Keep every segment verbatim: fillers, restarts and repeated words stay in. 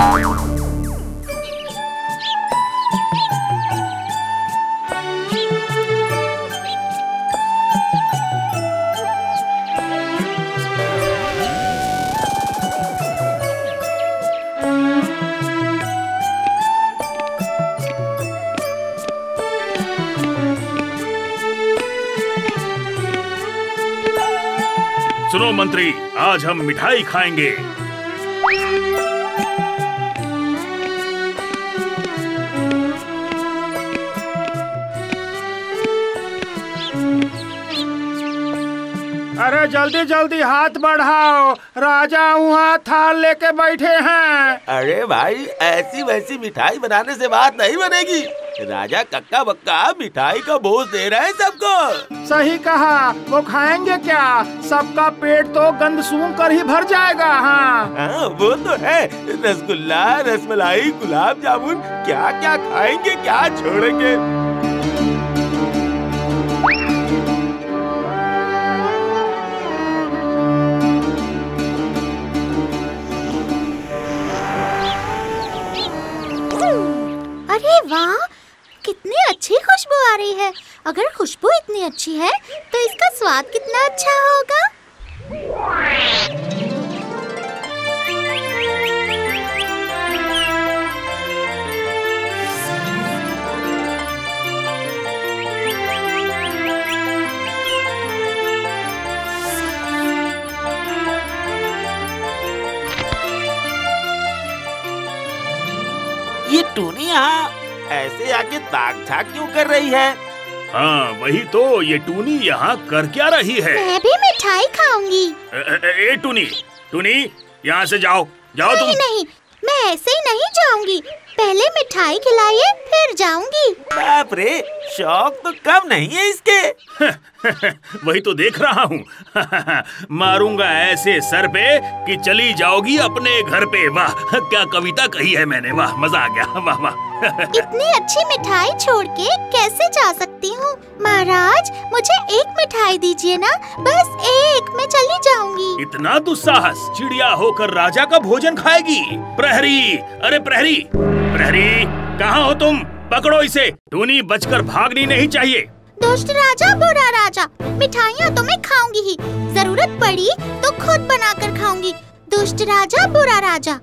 सुनो मंत्री, आज हम मिठाई खाएंगे। अरे जल्दी जल्दी हाथ बढ़ाओ, राजा वहाँ थाल लेके बैठे हैं। अरे भाई, ऐसी वैसी मिठाई बनाने से बात नहीं बनेगी। राजा कक्का बक्का मिठाई का बोझ दे रहे हैं सबको। सही कहा, वो खाएंगे क्या? सबका पेट तो गंद सूंघ कर ही भर जाएगा। हाँ हाँ, वो तो है। रसगुल्ला, रसमलाई, गुलाब जामुन, क्या क्या खाएंगे, क्या छोड़ेंगे। अरे वाह, कितनी अच्छी खुशबू आ रही है। अगर खुशबू इतनी अच्छी है तो इसका स्वाद कितना अच्छा होगा। ये टूनी यहाँ ऐसे आके ताक झाक क्यों कर रही है? हाँ वही तो, ये टूनी यहाँ कर क्या रही है? मैं भी मिठाई खाऊंगी। ए, ए, ए टूनी, टूनी यहाँ से जाओ, जाओ नहीं, तुम। नहीं, मैं ऐसे ही नहीं जाऊंगी। पहले मिठाई खिलाइए फिर जाऊंगी। बाप रे, शौक तो कम नहीं है इसके। वही तो देख रहा हूँ। मारूंगा ऐसे सर पे कि चली जाओगी अपने घर पे। वाह, क्या कविता कही है मैंने। वाह, मजा आ गया। वाह वाह। इतनी अच्छी मिठाई छोड़ के कैसे जा सकती हूँ? महाराज, मुझे एक मिठाई दीजिए ना, बस एक, मैं चली जाऊंगी। इतना दुस्साहस? चिड़िया होकर राजा का भोजन खाएगी? प्रहरी, अरे प्रहरी, प्रहरी, कहाँ हो तुम? पकड़ो इसे। टूनी बचकर भागनी नहीं चाहिए। दुष्ट राजा, बुरा राजा, मिठाइयाँ तो मैं खाऊंगी ही, जरूरत पड़ी तो खुद बनाकर खाऊंगी। दुष्ट राजा, बुरा राजा।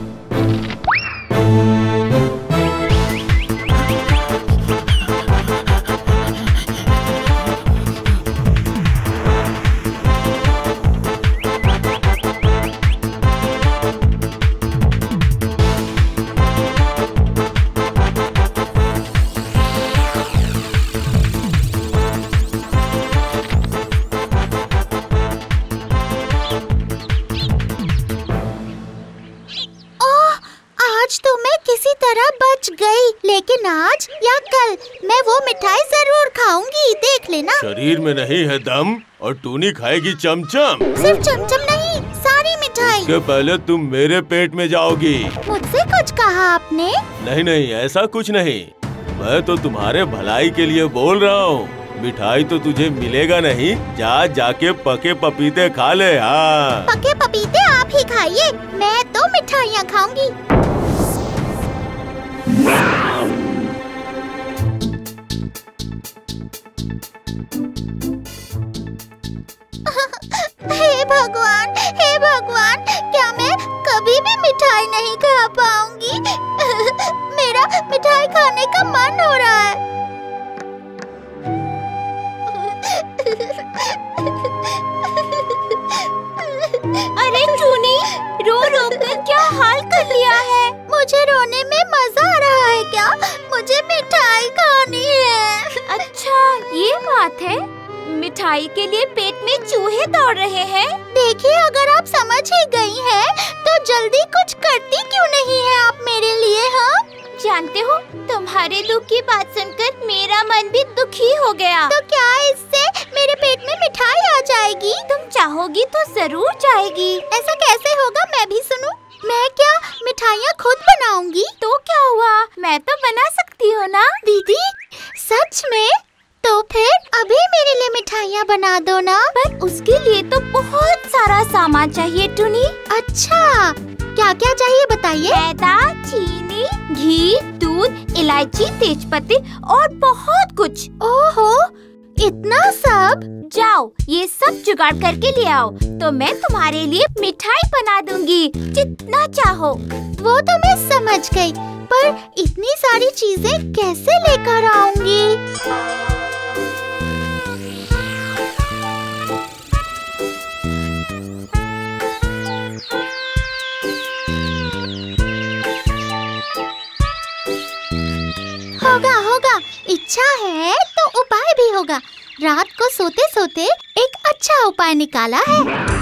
लेकिन आज या कल मैं वो मिठाई जरूर खाऊंगी, देख लेना। शरीर में नहीं है दम और टूनी खाएगी चमचम। सिर्फ चमचम नहीं, सारी मिठाई। इसके पहले तुम मेरे पेट में जाओगी। मुझसे कुछ कहा आपने? नहीं नहीं, ऐसा कुछ नहीं। मैं तो तुम्हारे भलाई के लिए बोल रहा हूँ। मिठाई तो तुझे मिलेगा नहीं, जा जाके पके पपीते खा ले। हाँ, पके पपीते आप ही खाइए, मैं तो मिठाइयाँ खाऊंगी। हे भगवान, हे भगवान, क्या मैं कभी भी मिठाई नहीं खा पाऊंगी? मेरा मिठाई खाने का मन हो रहा है। अरे टूनी, रो रो कर क्या हाल कर लिया है? मुझे रोने में मजा आ रहा है क्या? मुझे मिठाई खानी है। अच्छा, ये बात है। मिठाई के लिए पेट में चूहे दौड़ रहे हैं। देखिए, अगर आप समझ ही गई हैं, तो जल्दी कुछ करती क्यों नहीं है आप मेरे लिए? हाँ, जानते हो, तुम्हारे दुख की बात सुनकर मेरा मन भी दुखी हो गया। तो क्या इससे मेरे पेट में मिठाई आ जाएगी? तुम चाहोगी तो जरूर जाएगी। ऐसा कैसे होगा, मैं भी सुनूं? मैं क्या मिठाइयाँ खुद बनाऊंगी? तो क्या हुआ, मैं तो बना सकती हूँ ना। दीदी, सच में? तो फिर अभी मेरे लिए मिठाइयाँ बना दो ना। पर उसके लिए तो बहुत सारा सामान चाहिए टूनी। अच्छा, क्या क्या चाहिए बताइए चाहिए? मैदा, चीनी, घी, दूध, इलायची, तेजपत्ते और बहुत कुछ। ओहो, इतना सब? जाओ ये सब जुगाड़ करके ले आओ, तो मैं तुम्हारे लिए मिठाई बना दूंगी जितना चाहो। वो तो मैं समझ गई, पर इतनी सारी चीजें कैसे लेकर आऊंगी? होगा होगा, इच्छा है तो उपाय भी होगा। रात को सोते सोते एक अच्छा उपाय निकाला है।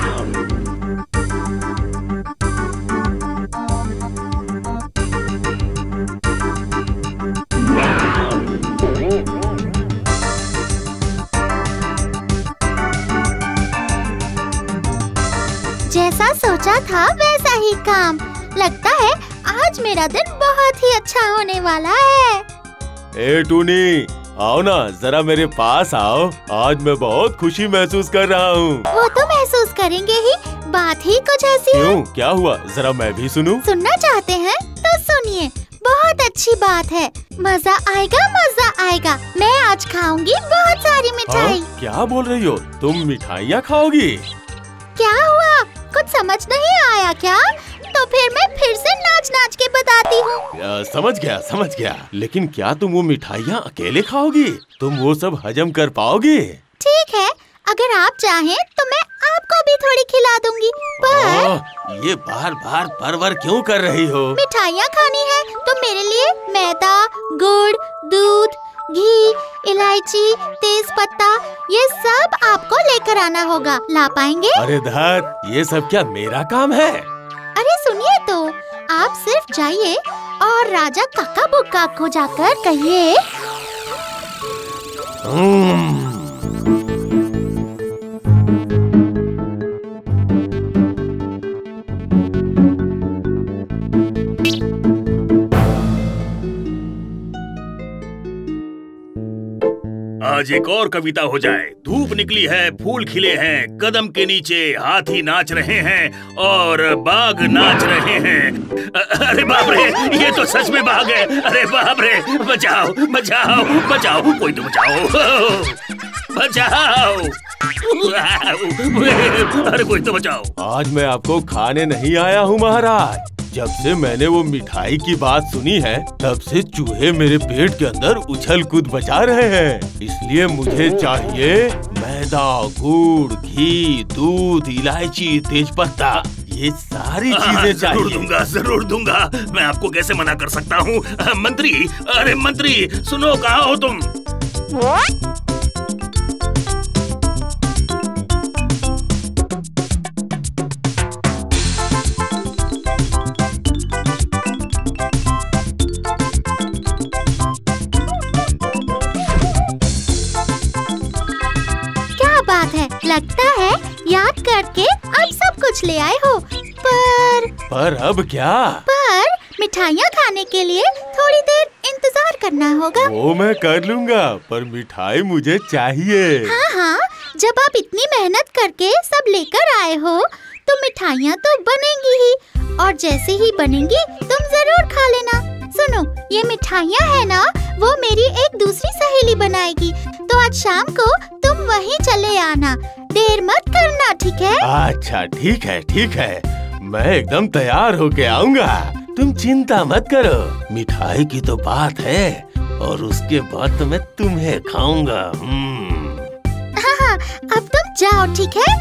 जैसा सोचा था वैसा ही काम। लगता है आज मेरा दिन बहुत ही अच्छा होने वाला है। ए टूनी, आओ ना, जरा मेरे पास आओ। आज मैं बहुत खुशी महसूस कर रहा हूँ। वो तो महसूस करेंगे ही, बात ही कुछ ऐसी है। क्यों, क्या हुआ? जरा मैं भी सुनूं। सुनना चाहते हैं तो सुनिए, बहुत अच्छी बात है। मजा आएगा, मजा आएगा। मैं आज खाऊंगी बहुत सारी मिठाई। हाँ? क्या बोल रही हो? तुम मिठाइयाँ खाओगी? क्या हुआ, कुछ समझ नहीं आया क्या? तो फिर मैं फिर से नाच नाच के बताती हूँ। समझ गया समझ गया, लेकिन क्या तुम वो मिठाइयाँ अकेले खाओगी? तुम वो सब हजम कर पाओगी? ठीक है, अगर आप चाहें तो मैं आपको भी थोड़ी खिला दूंगी। पर आ, ये बार बार परवर क्यों कर रही हो? मिठाइयाँ खानी है तो मेरे लिए मैदा, गुड़, दूध, घी, इलायची, तेज पत्ता, ये सब आपको लेकर आना होगा। ला पाएंगे? अरे धत, ये सब क्या मेरा काम है? अरे सुनिए तो, आप सिर्फ जाइए और राजा काका बुक्का को जाकर कहिए। आज एक और कविता हो जाए। धूप निकली है, फूल खिले हैं, कदम के नीचे हाथी नाच रहे हैं और बाघ नाच रहे हैं। अरे बाप रे, ये तो सच में बाघ है। अरे बाप रे, बचाओ बचाओ बचाओ, कोई तो बचाओ बचाओ। अरे कोई तो बचाओ। आज मैं आपको खाने नहीं आया हूँ महाराज। जब से मैंने वो मिठाई की बात सुनी है, तब से चूहे मेरे पेट के अंदर उछल कूद मचा रहे हैं। इसलिए मुझे चाहिए मैदा, गुड़, घी, दूध, इलायची, तेजपत्ता, ये सारी चीजें चाहिए। जरूर दूंगा, जरूर दूंगा। मैं आपको कैसे मना कर सकता हूँ? मंत्री, अरे मंत्री सुनो, कहाँ हो तुम? लगता है याद करके अब सब कुछ ले आए हो। पर पर अब क्या? पर मिठाइयाँ खाने के लिए थोड़ी देर इंतजार करना होगा। वो मैं कर लूँगा, पर मिठाई मुझे चाहिए। हाँ हाँ, जब आप इतनी मेहनत करके सब लेकर आए हो तो मिठाइयाँ तो बनेंगी ही, और जैसे ही बनेंगी तुम जरूर खा लेना। सुनो, ये मिठाइयाँ है ना, वो मेरी एक दूसरी सहेली बनाएगी, तो आज शाम को तुम वहीं चले आना। देर मत करना, ठीक है? अच्छा ठीक है ठीक है, मैं एकदम तैयार होके आऊँगा। तुम चिंता मत करो, मिठाई की तो बात है, और उसके बाद तो मैं तुम्हें खाऊंगा। हाँ हाँ, अब तुम जाओ, ठीक है?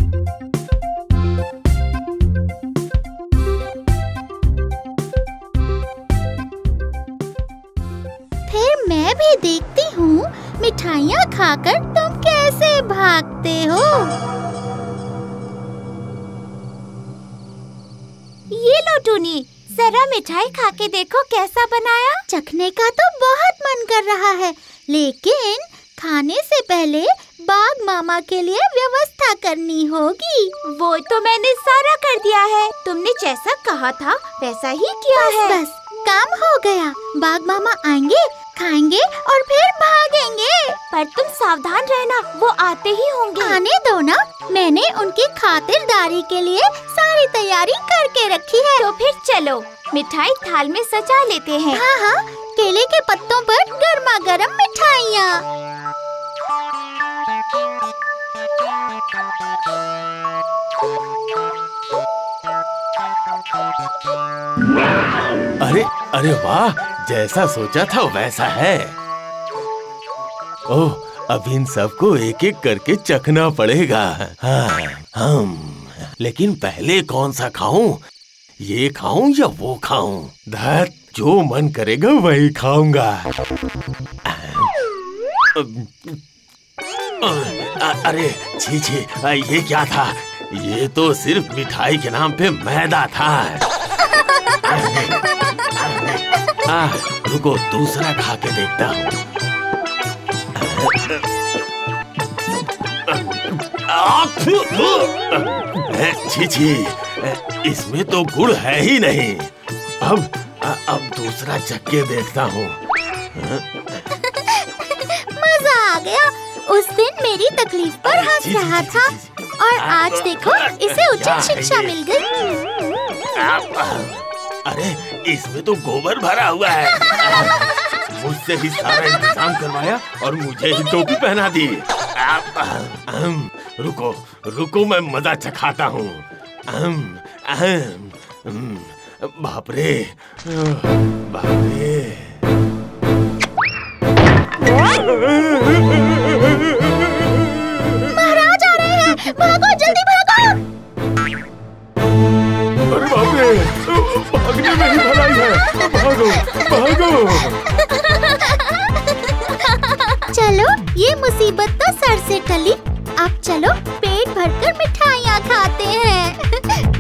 फिर मैं भी देखती हूँ मिठाइयाँ खाकर तुम कैसे भागते हो। ये लो टूनी, जरा मिठाई खा के देखो कैसा बनाया। चखने का तो बहुत मन कर रहा है, लेकिन खाने से पहले बाघ मामा के लिए व्यवस्था करनी होगी। वो तो मैंने सारा कर दिया है, तुमने जैसा कहा था वैसा ही किया बस, है। बस काम हो गया। बाघ मामा आएंगे, खाएंगे और फिर भागेंगे। पर तुम सावधान रहना, वो आते ही होंगे। आने दो ना, मैंने उनकी खातिरदारी के लिए सारी तैयारी करके रखी है। तो फिर चलो। मिठाई थाल में सजा लेते हैं। हाँ हाँ, केले के पत्तों पर गर्मा गर्म मिठाइयाँ। अरे अरे वाह, जैसा सोचा था वैसा है। ओह, अब इन सबको एक एक करके चखना पड़ेगा। हाँ, हम लेकिन पहले कौन सा खाऊं? ये खाऊं या वो खाऊं? धत, जो मन करेगा वही खाऊंगा। अरे छी छी, ये क्या था? ये तो सिर्फ मिठाई के नाम पे मैदा था। आ, रुको, दूसरा खा के देखता हूँ। छी छी, इसमें तो गुड़ है ही नहीं। अब अब दूसरा चख के देखता हूँ। मजा आ गया। उस दिन मेरी तकलीफ पर हंस रहा था और आज देखो इसे उचित शिक्षा मिल गई। अरे, इसमें तो गोबर भरा हुआ है। मुझसे ही सारा इंतजाम करवाया और मुझे ही टोपी पहना दी। रुको रुको, मैं मजा चखाता हूँ। बाप रे, बाप रे। महाराज आ रहे हैं, भागो जल्दी भागो। अरे बाप रे, भागने में ही भलाई है। भागो भागो। चलो, ये मुसीबत तो सर से टली। अब चलो पेट भरकर मिठाइयाँ खाते हैं।